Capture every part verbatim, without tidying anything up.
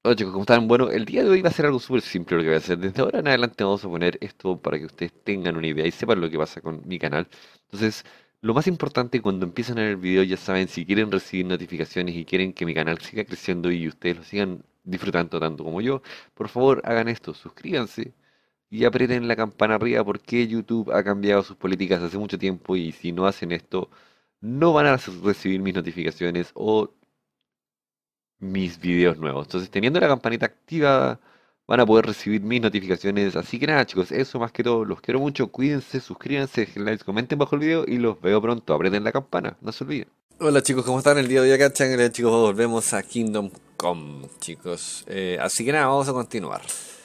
Hola chicos, ¿cómo están? Bueno, el día de hoy va a ser algo súper simple lo que voy a hacer. Desde ahora en adelante vamos a poner esto para que ustedes tengan una idea y sepan lo que pasa con mi canal. Entonces, lo más importante cuando empiezan a ver el video, ya saben, si quieren recibir notificaciones y quieren que mi canal siga creciendo y ustedes lo sigan disfrutando tanto como yo, por favor hagan esto, suscríbanse y aprieten la campana arriba porque YouTube ha cambiado sus políticas hace mucho tiempo y si no hacen esto, no van a recibir mis notificaciones o mis videos nuevos. Entonces, teniendo la campanita activada, van a poder recibir mis notificaciones. Así que nada, chicos, eso más que todo. Los quiero mucho. Cuídense, suscríbanse, dejen likes, comenten bajo el video y los veo pronto. Aprieten la campana, no se olviden. Hola chicos, ¿cómo están? El día de hoy acá, Changle, chicos, volvemos a Kingdom Come, chicos. Eh, así que nada, vamos a continuar.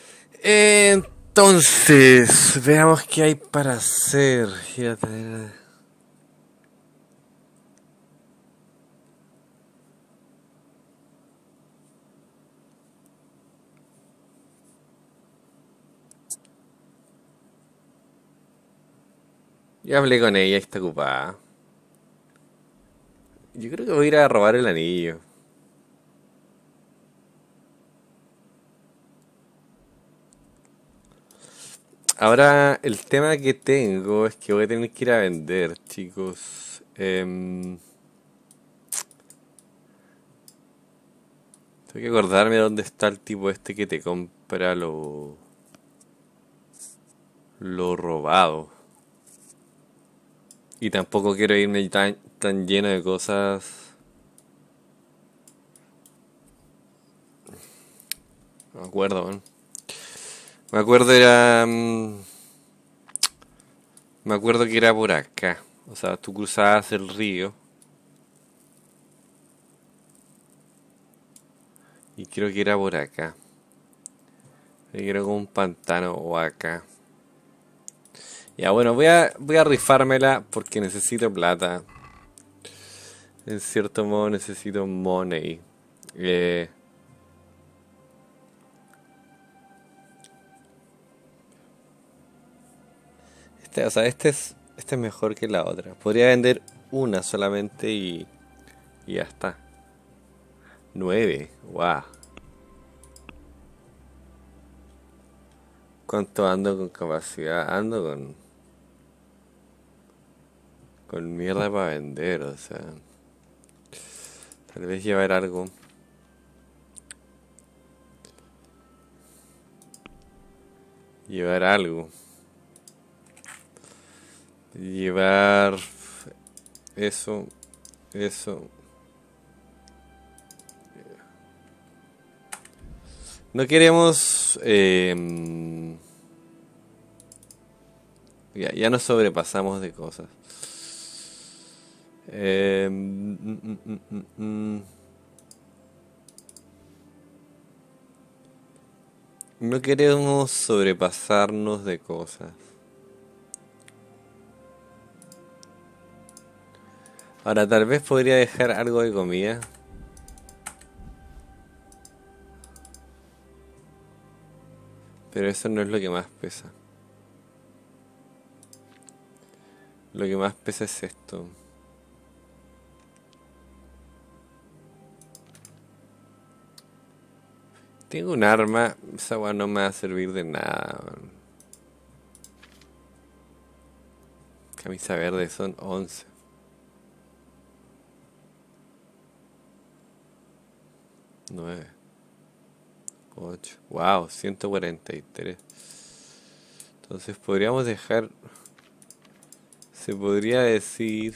Entonces, veamos qué hay para hacer. Ya tener- Ya hablé con ella, está ocupada. Yo creo que voy a ir a robar el anillo. Ahora, el tema que tengo es que voy a tener que ir a vender, chicos. Em, tengo que acordarme dónde está el tipo este que te compra lo, lo robado. Y tampoco quiero irme tan, tan lleno de cosas. No me acuerdo, man. Me acuerdo era... mm, me acuerdo que era por acá. O sea, tú cruzabas el río. Y creo que era por acá. Creo que era como un pantano o acá. Ya, bueno, voy a, voy a rifármela porque necesito plata. En cierto modo necesito money. Eh, este, o sea, este es, este es mejor que la otra. Podría vender una solamente y, y ya está. Nueve. Wow. ¿Cuánto ando con capacidad? Ando con, con mierda para vender. O sea, tal vez llevar algo. Llevar algo. Llevar eso. Eso. No queremos... em, ya, ya nos sobrepasamos de cosas. Eh, mm, mm, mm, mm, mm. No queremos sobrepasarnos de cosas. Ahora, tal vez podría dejar algo de comida, pero eso no es lo que más pesa. Lo que más pesa es esto. Tengo un arma, esa weá no me va a servir de nada, weón. Camisa verde son once, nueve, ocho. Wow, ciento cuarenta y tres. Entonces podríamos dejar, se podría decir,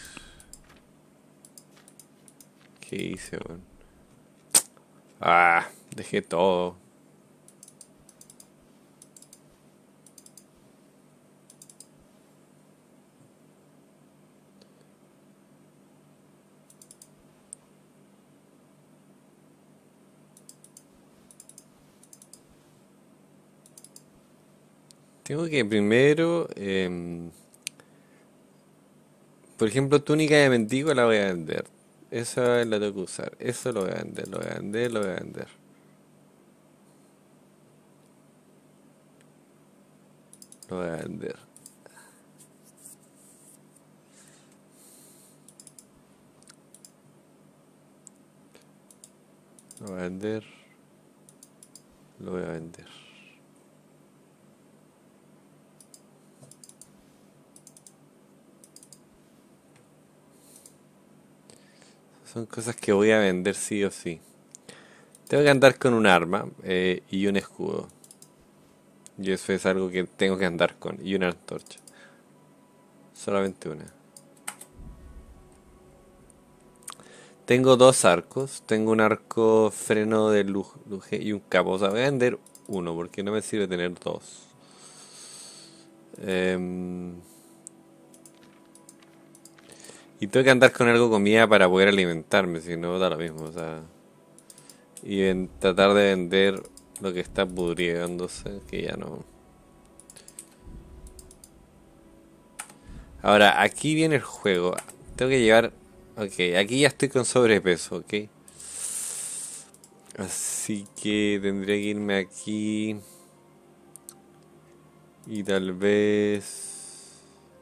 ¿qué hice, weón? Ah, dejé todo. Tengo que primero, em, por ejemplo, túnica de mendigo la voy a vender. Esa la tengo que usar. Eso lo voy a vender, lo voy a vender, lo voy a vender. Lo voy a vender. Lo voy a vender. Lo voy a vender. Son cosas que voy a vender sí o sí. Tengo que andar con un arma eh, y un escudo. Y eso es algo que tengo que andar con. Y una antorcha. Solamente una. Tengo dos arcos. Tengo un arco freno de luje y un capo. O sea, voy a vender uno porque no me sirve tener dos. Em, y tengo que andar con algo de comida para poder alimentarme. Si no, da lo mismo. O sea, y en tratar de vender lo que está pudriéndose. Que ya no. Ahora, aquí viene el juego. Tengo que llevar... Ok, aquí ya estoy con sobrepeso, ok. Así que tendría que irme aquí. Y tal vez...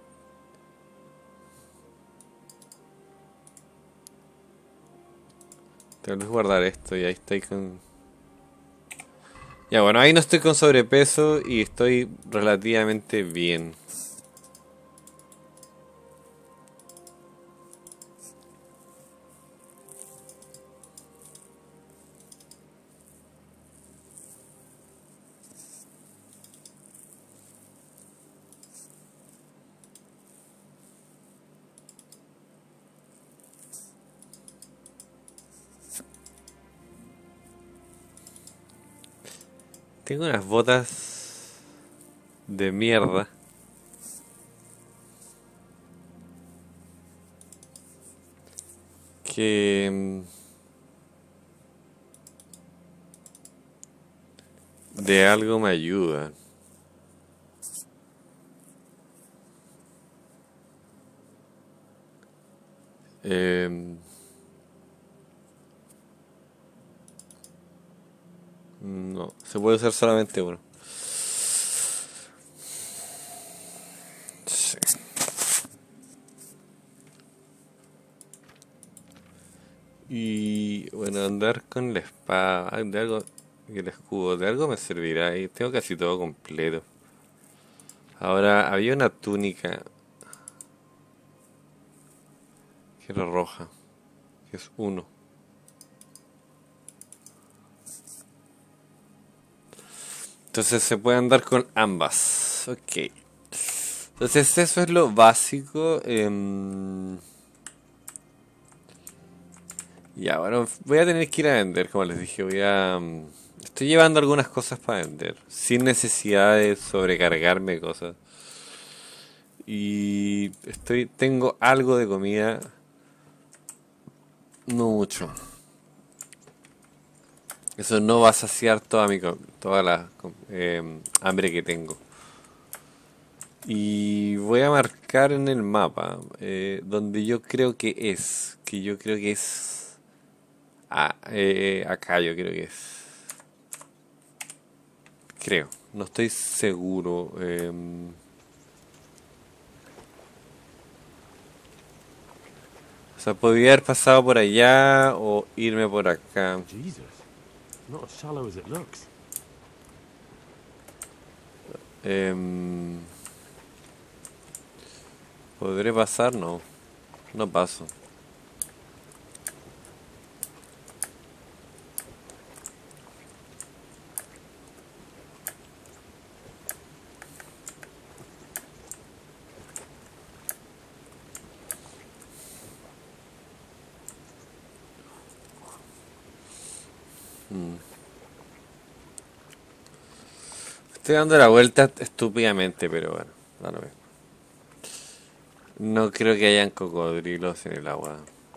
Tal vez guardar esto y ahí estoy con... Ya bueno, ahí no estoy con sobrepeso y estoy relativamente bien. Tengo unas botas de mierda que mm, de algo me ayudan. Em, no, se puede usar solamente uno. Sí. Y bueno, andar con la espada, ah, de algo, y el escudo, de algo me servirá y tengo casi todo completo. Ahora, había una túnica que era roja, que es uno. Entonces se puede andar con ambas. Ok. Entonces eso es lo básico. em, Y ahora voy a tener que ir a vender, como les dije, voy a... mm, Estoy llevando algunas cosas para vender, sin necesidad de sobrecargarme de cosas. Y estoy, tengo algo de comida, no mucho. Eso no va a saciar toda mi, co- toda la com- em, hambre que tengo. Y voy a marcar en el mapa eh, donde yo creo que es, que yo creo que es... Ah, eh, acá yo creo que es. Creo, no estoy seguro. em, O sea, podría haber pasado por allá o irme por acá. Jesus, not as shallow as it looks. Em, ¿Podré pasar? No, no paso. Mm. Estoy dando la vuelta estúpidamente, pero bueno, da lo mismo. No creo que hayan cocodrilos en el agua.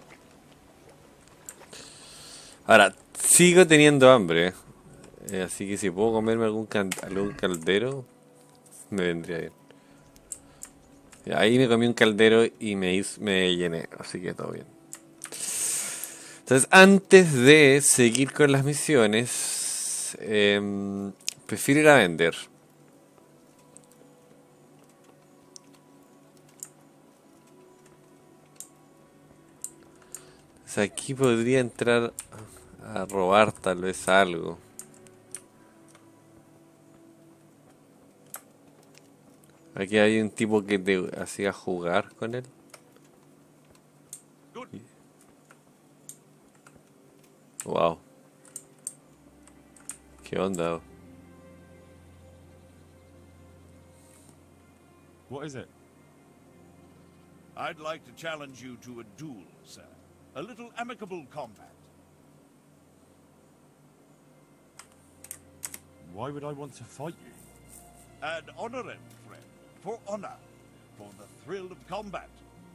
Ahora, sigo teniendo hambre, eh, así que si puedo comerme algún, can- algún caldero, me vendría bien. Ya, ahí me comí un caldero y me, hiz- me llené, así que todo bien. Entonces, antes de seguir con las misiones, em, prefiero ir a vender. O sea, aquí podría entrar a robar tal vez algo. Aquí hay un tipo que te hacía jugar con él. Good. Wow. ¿Qué onda? What is it? I'd like to challenge you to a duel, sir. A little amicable combat. Why would I want to fight you? Ad honorem, friend. For honor. For the thrill of combat.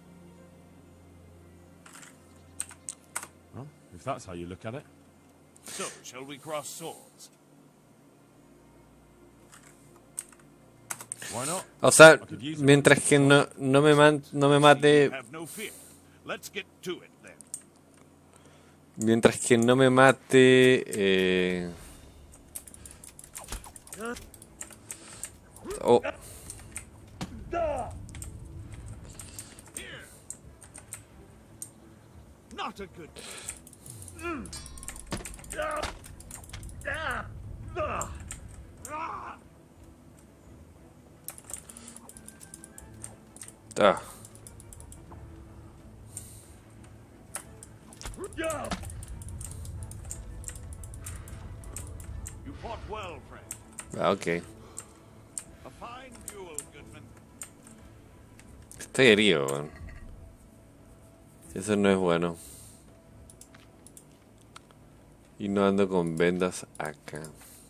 Well, if that's how you look at it. So, shall we cross swords? Why not? O sea, mientras que no, no me man, no me mate, Have no fear. Let's get to it then. mientras que no me mate, eh... oh, Not a good. ah. You fought well, friend. Ah, ok. A fine duel, Goodman. Estoy herido, weón. Eso no es bueno. Y no ando con vendas acá.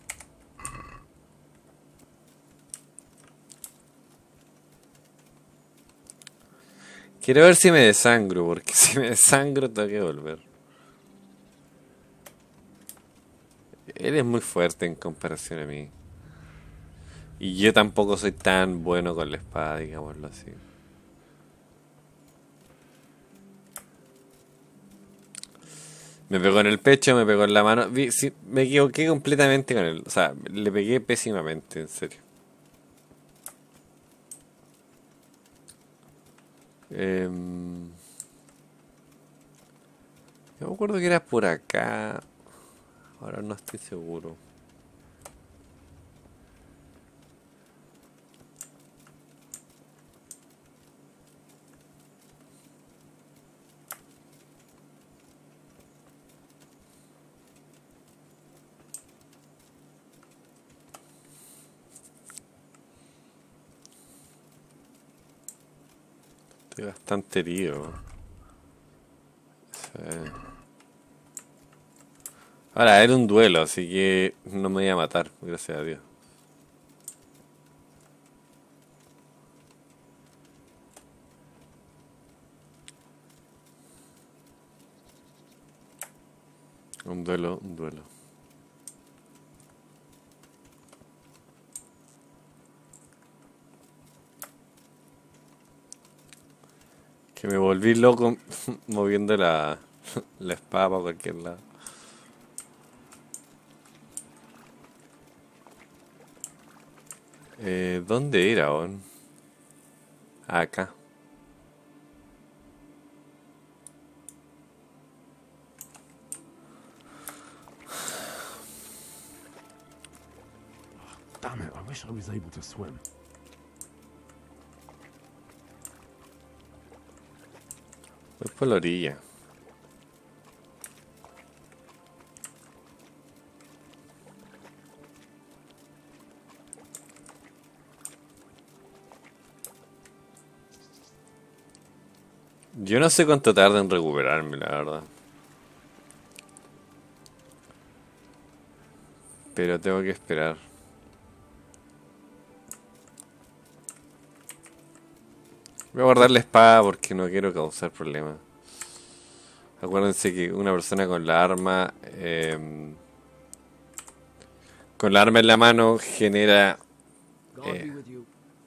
Quiero ver si me desangro, porque si me desangro tengo que volver. Él es muy fuerte en comparación a mí. Y yo tampoco soy tan bueno con la espada, digámoslo así. Me pegó en el pecho, me pegó en la mano. Vi, sí, me equivoqué completamente con él. O sea, le pegué pésimamente, en serio. Eh, yo me acuerdo que era por acá. Ahora no estoy seguro. Estoy bastante herido. Sí. Ahora, era un duelo, así que no me iba a matar, gracias a Dios. Un duelo, un duelo. Que me volví loco moviendo la, la espada para cualquier lado. Eh, ¿dónde era, on? Ah, acá. Damn it, I wish I was able to swim. Voy por la orilla. Yo no sé cuánto tarda en recuperarme, la verdad. Pero tengo que esperar. Voy a guardar la espada porque no quiero causar problemas. Acuérdense que una persona con la arma... Eh, con la arma en la mano genera... God be Eh, with you.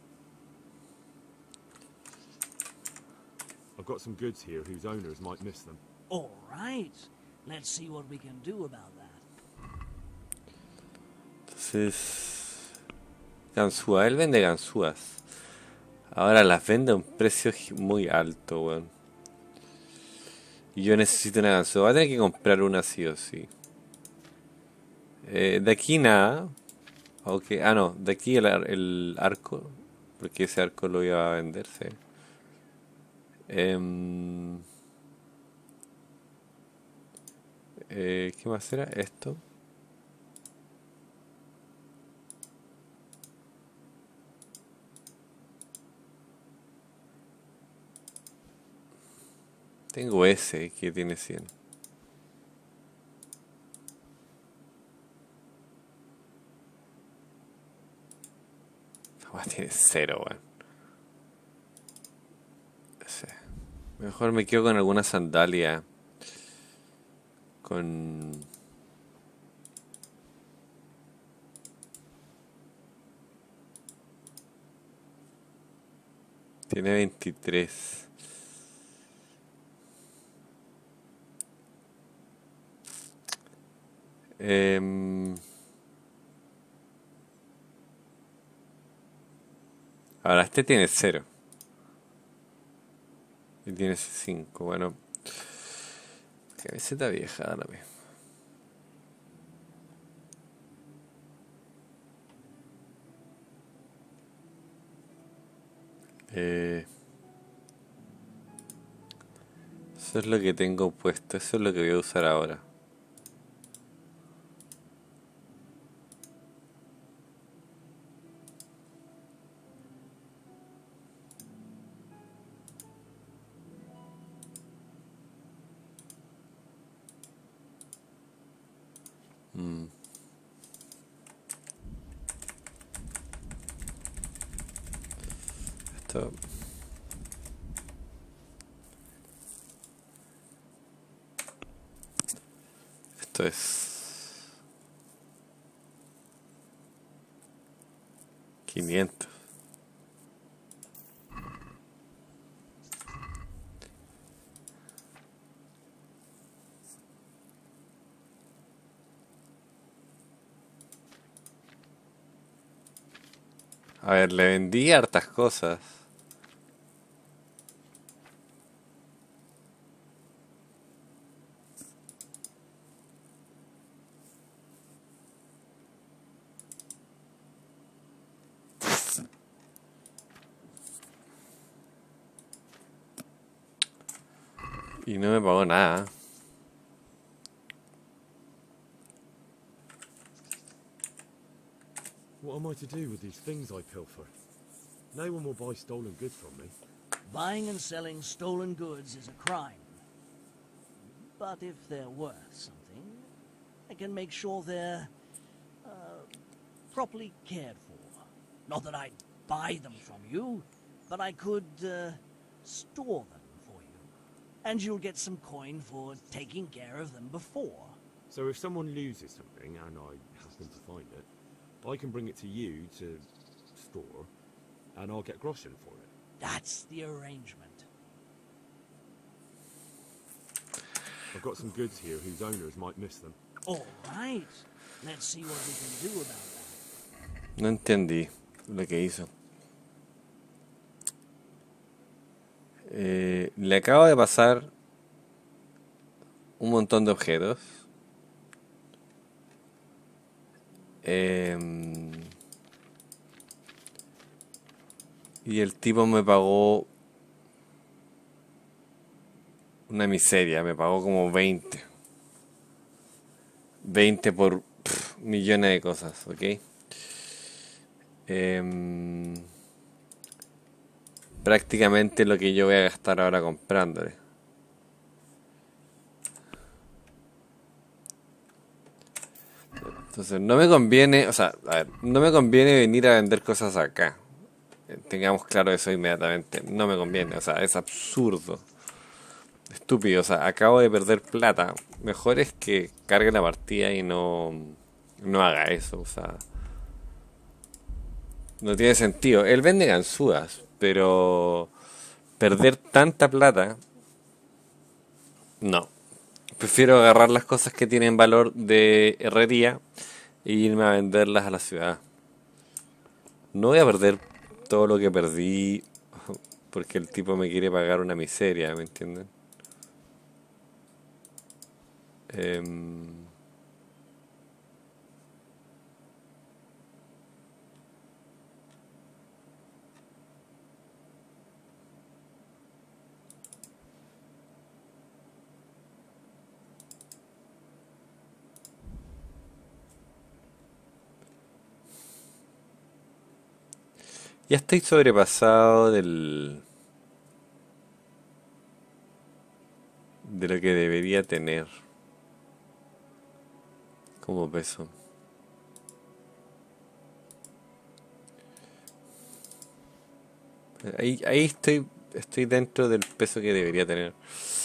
I've got some goods here whose owners might miss them. All right. Let's see what we can do about that. entonces... Ganzúa, él vende ganzúas. Ahora las vende a un precio gi- muy alto, weón. Y yo necesito una ganzúa. Voy a tener que comprar una sí o sí. Eh, de aquí nada. Ok, ah no, de aquí el, ar- el arco. porque ese arco lo iba a vender, sí. Em, eh, ¿qué más era? Esto. Tengo ese que tiene cien. Ah, tiene cero, weón. Sí. Mejor me quedo con alguna sandalia. Con... Tiene veintitrés. Em, Ahora, este tiene cero. Y tiene cinco. Bueno, camiseta vieja, ahora mismo. Eh, eso es lo que tengo puesto. Eso es lo que voy a usar ahora. Mm. Esto. Esto es quinientos. A ver, le vendí hartas cosas. Y no me pagó nada. What am I to do with these things I pilfer? No one will buy stolen goods from me. Buying and selling stolen goods is a crime. But if they're worth something, I can make sure they're uh, properly cared for. Not that I'd buy them from you, but I could uh, store them for you. And you'll get some coin for taking care of them before. So if someone loses something and I happen to find it, I can bring it to you to store, and I'll get groschen for it. That's the arrangement. I've got some goods here whose owners might miss them. All right. Let's see what we can do about that. No entendí lo que hizo. Eh, le acabo de pasar un montón de objetos. Em, y el tipo me pagó una miseria, me pagó como veinte. veinte por pff, millones de cosas, ¿ok? Em, prácticamente lo que yo voy a gastar ahora comprándole. Entonces no me conviene, o sea, a ver, no me conviene venir a vender cosas acá. Eh, Tengamos claro eso inmediatamente. No me conviene, o sea, es absurdo. Estúpido, o sea, acabo de perder plata. Mejor es que cargue la partida y no, no haga eso, o sea. No tiene sentido. Él vende ganzúas, pero perder tanta plata, no. Prefiero agarrar las cosas que tienen valor de herrería e irme a venderlas a la ciudad. No voy a perder todo lo que perdí porque el tipo me quiere pagar una miseria, ¿me entienden? Em, Ya estoy sobrepasado del, de lo que debería tener como peso. Ahí, ahí estoy, estoy dentro del peso que debería tener.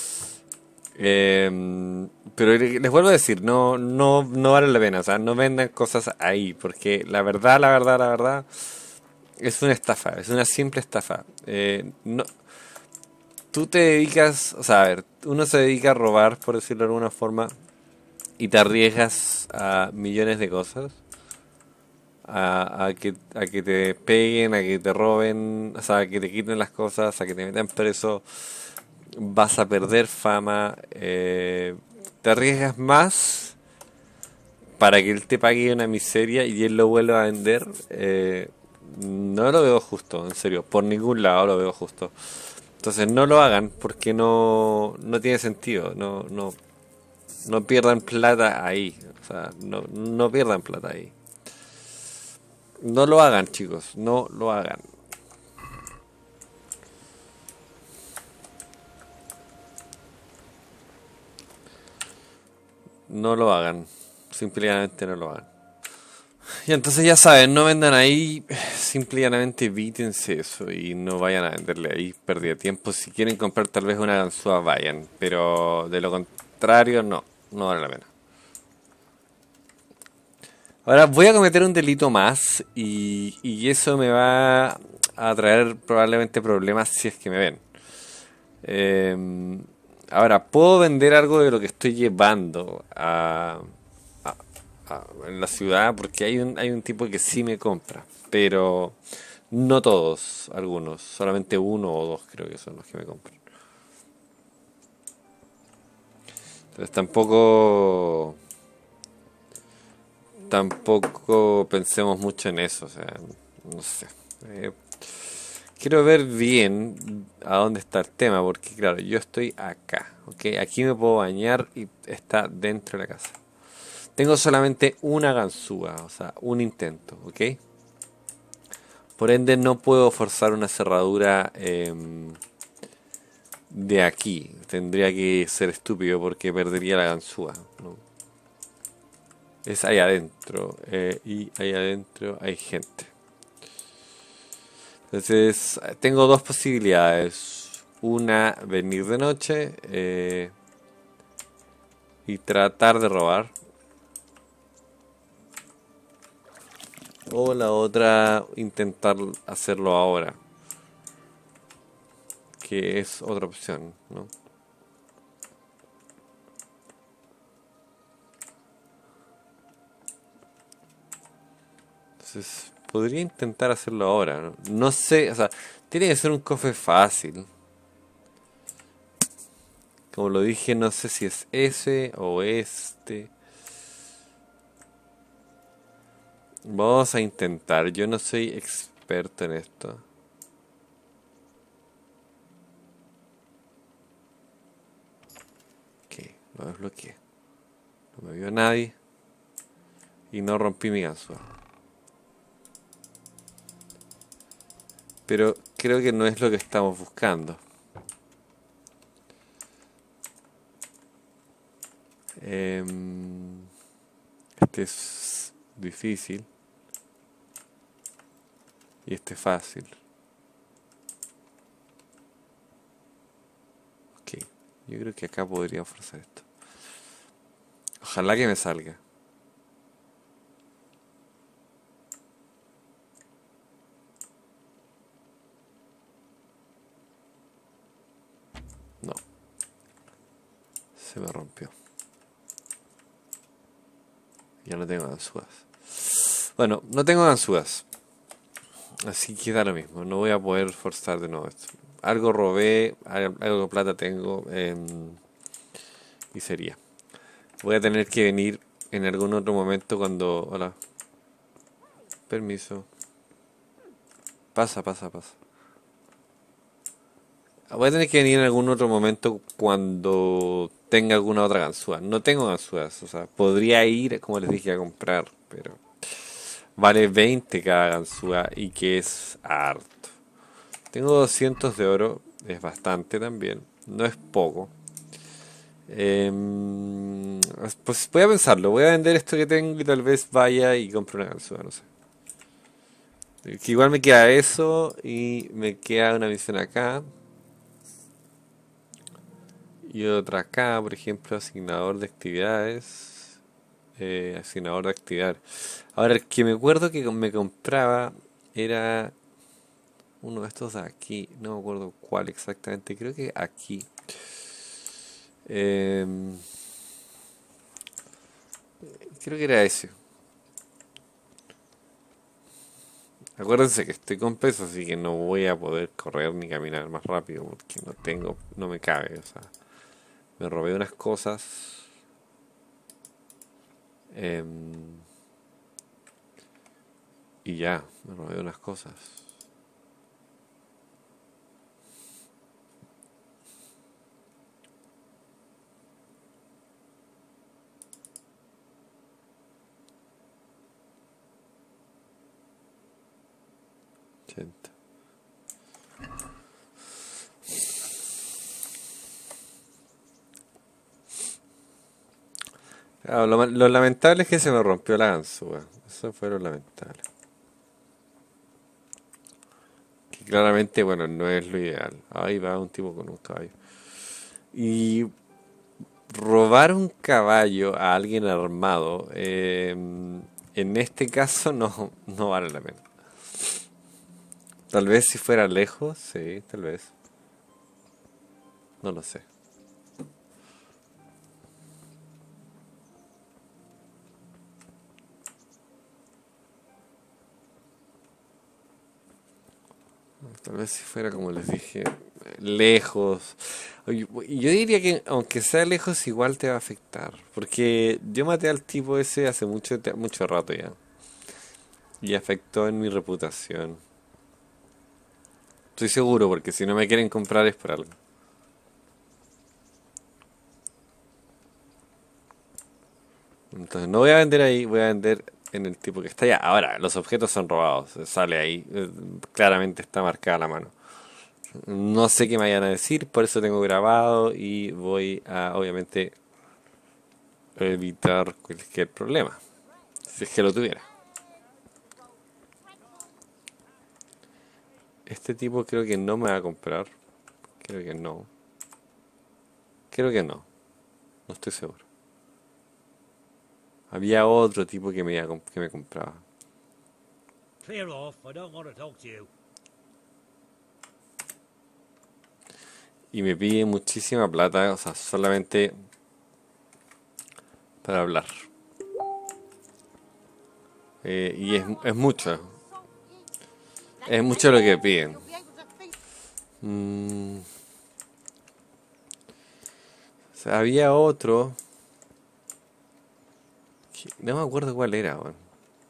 Em, pero le- les vuelvo a decir, no, no, no vale la pena, o sea, no vendan cosas ahí, porque la verdad, la verdad, la verdad, es una estafa, es una simple estafa. Eh, no, tú te dedicas, o sea, a ver, uno se dedica a robar, por decirlo de alguna forma, y te arriesgas a millones de cosas, a, a que, a que te peguen, a que te roben, o sea, a que te quiten las cosas, a que te metan preso, vas a perder fama, eh, te arriesgas más para que él te pague una miseria y él lo vuelva a vender. eh, no lo veo justo, en serio, por ningún lado lo veo justo. Entonces no lo hagan porque no, no tiene sentido, no, no, no pierdan plata ahí, o sea, no, no pierdan plata ahí. No lo hagan, chicos, no lo hagan. No lo hagan. Simplemente no lo hagan. Y entonces ya saben, no vendan ahí, simplemente evítense eso y no vayan a venderle ahí pérdida de tiempo. Si quieren comprar tal vez una ganzúa, vayan, pero de lo contrario, no, no vale la pena. Ahora voy a cometer un delito más y, y eso me va a traer probablemente problemas si es que me ven. Eh, ahora, puedo vender algo de lo que estoy llevando a, a- a- en la ciudad porque hay un, hay un tipo que sí me compra, pero no todos, algunos, solamente uno o dos creo que son los que me compran. Entonces tampoco, tampoco pensemos mucho en eso, o sea, no sé. Eh, Quiero ver bien a dónde está el tema, porque claro, yo estoy acá, ¿ok? Aquí me puedo bañar y está dentro de la casa. Tengo solamente una ganzúa, o sea, un intento, ¿ok? Por ende no puedo forzar una cerradura em, de aquí. Tendría que ser estúpido porque perdería la ganzúa, ¿no? Es ahí adentro, eh, y ahí adentro hay gente. Entonces, tengo dos posibilidades. Una, venir de noche eh, y tratar de robar. O la otra, intentar hacerlo ahora, que es otra opción, ¿no? Entonces, podría intentar hacerlo ahora, ¿no? No sé, o sea, tiene que ser un cofre fácil. Como lo dije, no sé si es ese o este. Vamos a intentar. Yo no soy experto en esto. Ok, lo desbloqueé. No me vio nadie. Y no rompí mi ganzúa. Pero creo que no es lo que estamos buscando. Em, este es difícil. Y este es fácil. Ok, yo creo que acá podría forzar esto. Ojalá que me salga. No, se me rompió. Ya no tengo ganzúas. Bueno, no tengo ganzúas. Así que da lo mismo. No voy a poder forzar de nuevo esto. Algo robé, al- algo de plata tengo. em, y sería. Voy a tener que venir en algún otro momento cuando... Hola. Permiso. Pasa, pasa, pasa. Voy a tener que venir en algún otro momento cuando tenga alguna otra ganzúa. No tengo ganzúas, o sea, podría ir, como les dije, a comprar, pero vale veinte cada ganzúa y que es harto. Tengo doscientos de oro, es bastante también, no es poco. Em, pues voy a pensarlo, voy a vender esto que tengo y tal vez vaya y compre una ganzúa, no sé. Que igual me queda eso y me queda una misión acá. Y otra acá, por ejemplo, asignador de actividades. Eh, asignador de actividades. Ahora, el que me acuerdo que me compraba era uno de estos de aquí. No me acuerdo cuál exactamente. Creo que aquí. Em, creo que era ese. Acuérdense que estoy con peso, así que no voy a poder correr ni caminar más rápido porque no tengo, no me cabe. O sea, me robé unas cosas. em, y ya, me robé unas cosas. ochenta. Claro, lo, ma- lo lamentable es que se me rompió la ganzúa. Eso fue lo lamentable. Que claramente, bueno, no es lo ideal. Ahí va un tipo con un caballo. Y robar un caballo a alguien armado, eh, en este caso no, no vale la pena. Tal vez si fuera lejos, sí, tal vez. No lo sé. Tal vez si fuera, como les dije, lejos. Oye, y yo diría que aunque sea lejos, igual te va a afectar. Porque yo maté al tipo ese hace mucho, te- mucho rato ya. Y afectó en mi reputación. Estoy seguro, porque si no me quieren comprar es por algo. Entonces no voy a vender ahí, voy a vender en el tipo que está allá. Ahora, los objetos son robados. Sale ahí. eh, Claramente está marcada la mano. No sé qué me vayan a decir, por eso tengo grabado y voy a, obviamente, evitar cualquier problema. Si es que lo tuviera. Este tipo creo que no me va a comprar. Creo que no. Creo que no. No estoy seguro. Había otro tipo que me, iba a comp- que me compraba. Clear off. I don't want to talk to you. Y me pide muchísima plata, o sea, solamente para hablar. Eh, y es, es mucho. Es mucho lo que piden. Mm, o sea, había otro. que- No me acuerdo cuál era, weón.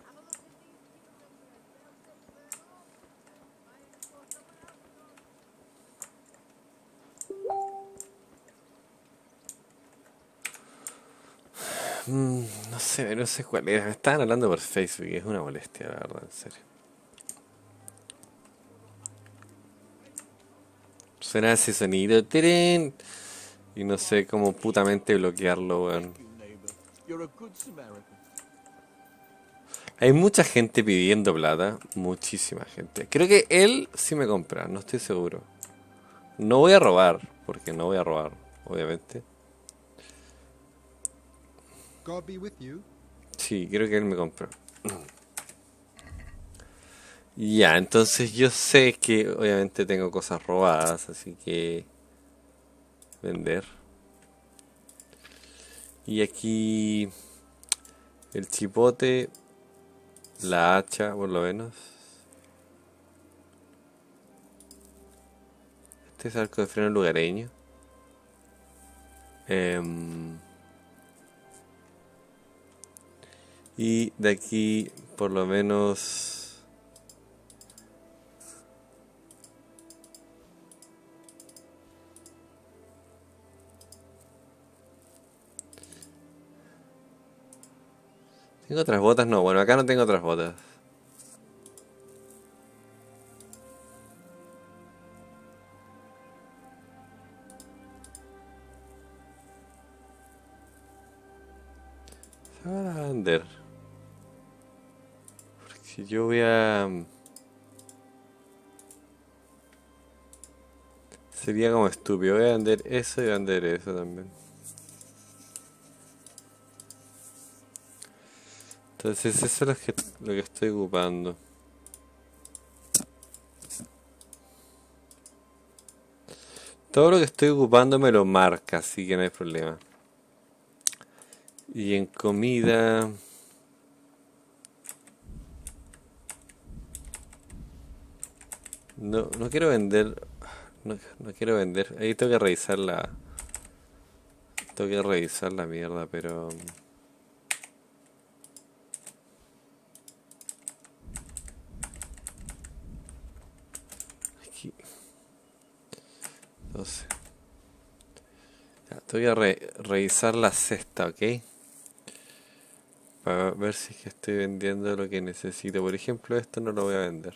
Mm, no sé, no sé cuál era. Me estaban hablando por Facebook y es una molestia, la verdad, en serio. Suena ese sonido. ¡Teren! Y no sé cómo putamente bloquearlo, weón. You're a good Samaritan. Hay mucha gente pidiendo plata. Muchísima gente. Creo que él sí me compra, no estoy seguro. No voy a robar, porque no voy a robar, obviamente. God be with you. Sí, creo que él me compra. Ya, entonces yo sé que obviamente tengo cosas robadas, así que vender. Y aquí el chipote, la hacha, por lo menos. Este es arco de freno lugareño. Em, y de aquí, por lo menos. ¿Tengo otras botas? No, bueno, acá no tengo otras botas. vender. Porque yo voy a... Sería como estúpido. Voy a vender eso y voy a vender eso también. Entonces eso es lo que, lo que estoy ocupando. Todo lo que estoy ocupando me lo marca, así que no hay problema. Y en comida... No, no quiero vender... No, no quiero vender. Ahí tengo que revisar la... Tengo que revisar la mierda, pero... Aquí. doce. Ya, tengo que re- revisar la cesta, ¿ok? Para ver si es que estoy vendiendo lo que necesito. Por ejemplo, esto no lo voy a vender.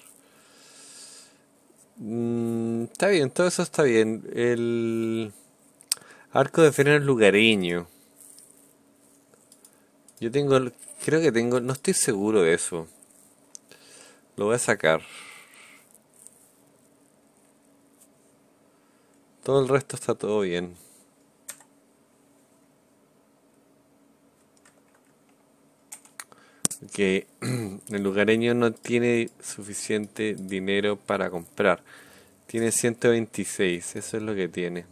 Mm, está bien, todo eso está bien. El arco de freno lugareño. Yo tengo, creo que tengo, no estoy seguro de eso. Lo voy a sacar. Todo el resto está todo bien. Que el lugareño no tiene suficiente dinero para comprar. Tiene ciento veintiséis, eso es lo que tiene.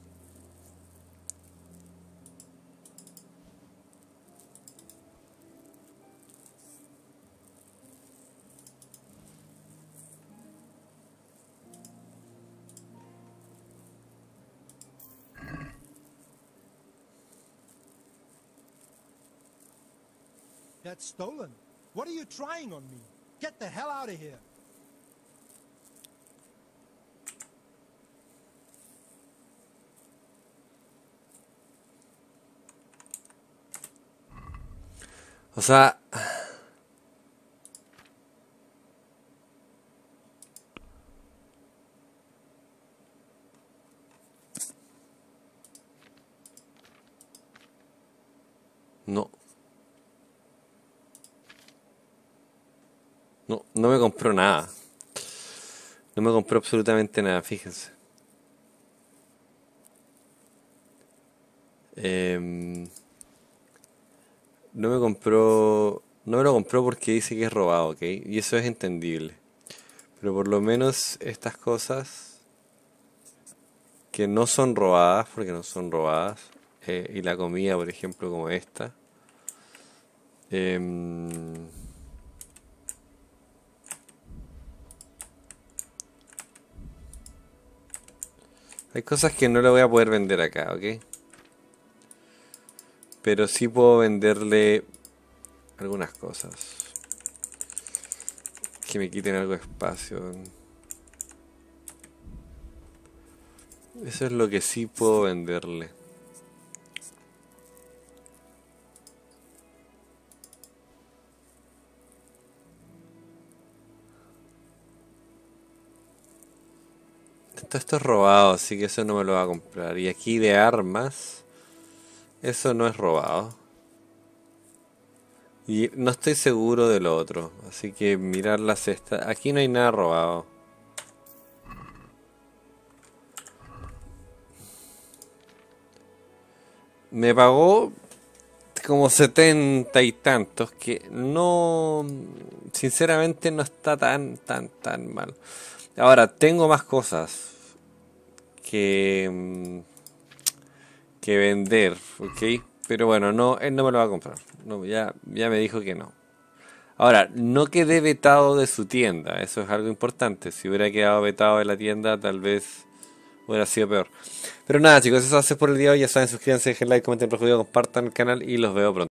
That's stolen. What are you trying on me? Get the hell out of here. O sea, no. No, no me compró nada. No me compró absolutamente nada, fíjense. Em, no me compró... No me lo compró porque dice que es robado, ¿ok? Y eso es entendible. Pero por lo menos estas cosas que no son robadas, porque no son robadas, eh, y la comida, por ejemplo, como esta, em, hay cosas que no le voy a poder vender acá, ¿ok? Pero sí puedo venderle algunas cosas que me quiten algo de espacio. Eso es lo que sí puedo venderle. Todo esto es robado, así que eso no me lo va a comprar. Y aquí de armas, eso no es robado. Y no estoy seguro de lo otro, así que mirar la cesta. Aquí no hay nada robado. Me pagó como setenta y tantos, que no, sinceramente no está tan, tan, tan mal. Ahora, tengo más cosas que, mm, que vender, ¿ok? Pero bueno, no, él no me lo va a comprar. No, ya, ya me dijo que no. Ahora, no quedé vetado de su tienda, eso es algo importante. Si hubiera quedado vetado de la tienda, tal vez hubiera sido peor. Pero nada, chicos, eso hace por el día de hoy. Ya saben, suscríbanse, dejen like, comenten, prejuicio, compartan el canal y los veo pronto.